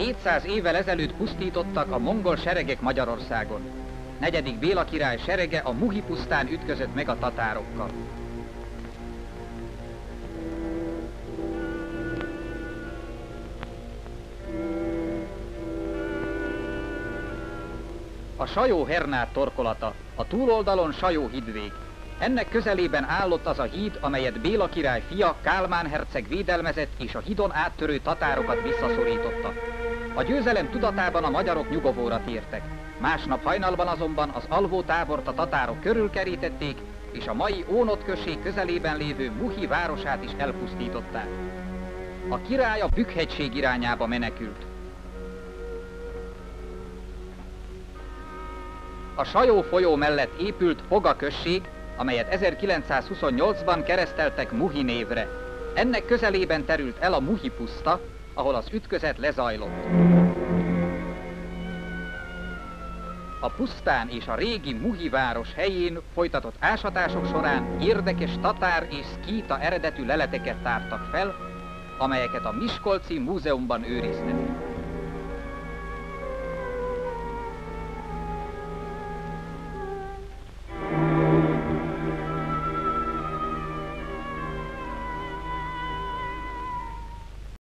200 évvel ezelőtt pusztítottak a mongol seregek Magyarországon. 4. Béla király serege a Muhi pusztán ütközött meg a tatárokkal. A Sajó-Hernát torkolata, a túloldalon Sajó-hídvég. Ennek közelében állott az a híd, amelyet Béla király fia, Kálmán herceg védelmezett és a hídon áttörő tatárokat visszaszorította. A győzelem tudatában a magyarok nyugovóra tértek. Másnap hajnalban azonban az alvó tábort a tatárok körülkerítették, és a mai Ónod község közelében lévő Muhi városát is elpusztították. A király a Bükk-hegység irányába menekült. A Sajó folyó mellett épült Poga község, amelyet 1928-ban kereszteltek Muhi névre. Ennek közelében terült el a Muhi puszta, ahol az ütközet lezajlott. A pusztán és a régi Muhi város helyén folytatott ásatások során érdekes tatár és szkíta eredetű leleteket tártak fel, amelyeket a Miskolci Múzeumban őriznek.